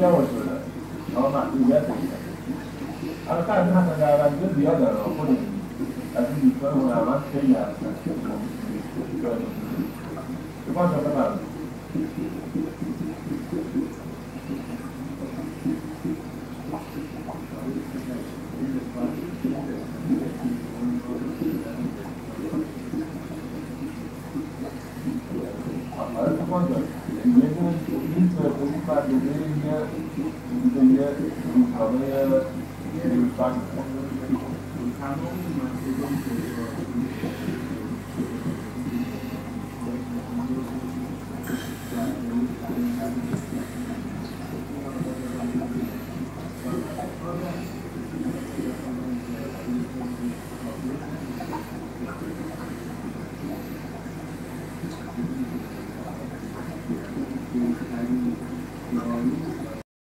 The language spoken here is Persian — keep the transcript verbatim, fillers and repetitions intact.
جواب شده اما محدودیت داشته البته از این حتی درونده زیاد داره خود از این دوستان هنرمند خیلی هستن شما شما بفرمایید آره شما جان یه دونه این فرقوی مردمه یه بوده یه روزنامه روزبان